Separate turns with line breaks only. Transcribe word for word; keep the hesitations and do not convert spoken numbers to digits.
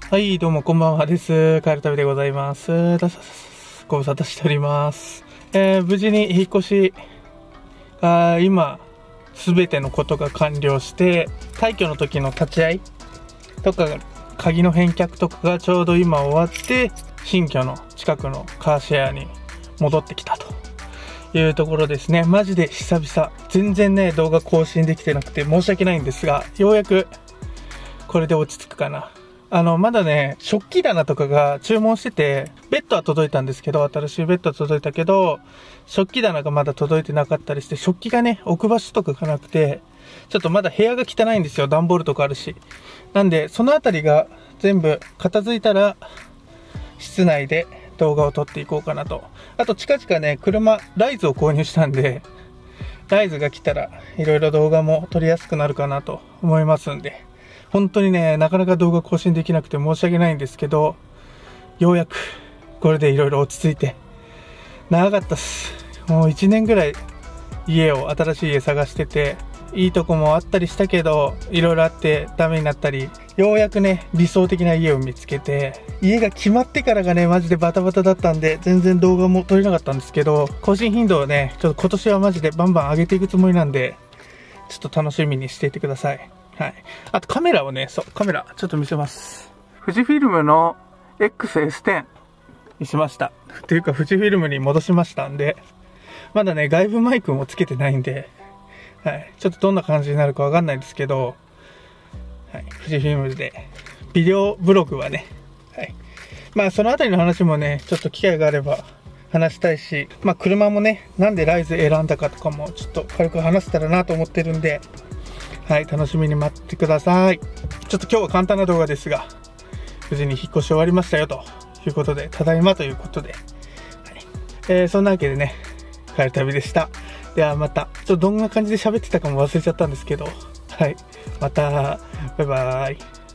はい、どうもこんばんはです。帰る旅でございます。ご無沙汰しております。えー、無事に引っ越しが今、すべてのことが完了して、退去の時の立ち会いとか、鍵の返却とかがちょうど今終わって、新居の近くのカーシェアに戻ってきたというところですね。マジで久々。全然ね、動画更新できてなくて申し訳ないんですが、ようやくこれで落ち着くかな。あの、まだね、食器棚とかが注文してて、ベッドは届いたんですけど、新しいベッドは届いたけど、食器棚がまだ届いてなかったりして、食器がね、置く場所とかがなくて、ちょっとまだ部屋が汚いんですよ。段ボールとかあるし。なんで、そのあたりが全部片付いたら、室内で動画を撮っていこうかなと。あと、近々ね、車、ライズを購入したんで、ライズが来たら、いろいろ動画も撮りやすくなるかなと思いますんで。本当にね、なかなか動画更新できなくて申し訳ないんですけど、ようやくこれでいろいろ落ち着いて、長かったっす。もういちねんぐらい家を、新しい家探してて、いいとこもあったりしたけど、いろいろあってダメになったり、ようやくね、理想的な家を見つけて、家が決まってからがね、マジでバタバタだったんで、全然動画も撮れなかったんですけど、更新頻度をね、ちょっと今年はマジでバンバン上げていくつもりなんで、ちょっと楽しみにしていてください。はい。あとカメラをね、そう、カメラ、ちょっと見せます。富士フィルムの エックスエステン にしました。っていうか、富士フィルムに戻しましたんで、まだね、外部マイクもつけてないんで、はい。ちょっとどんな感じになるかわかんないですけど、はい。富士フィルムで、ビデオブログはね、はい。まあ、そのあたりの話もね、ちょっと機会があれば話したいし、まあ、車もね、なんでライズ選んだかとかも、ちょっと軽く話せたらなと思ってるんで、はい、楽しみに待ってください。ちょっと今日は簡単な動画ですが、無事に引っ越し終わりましたよということで、ただいまということで、はい、えー、そんなわけでね、帰る旅でした。ではまた、ちょっとどんな感じで喋ってたかも忘れちゃったんですけど、はい、また、バイバーイ。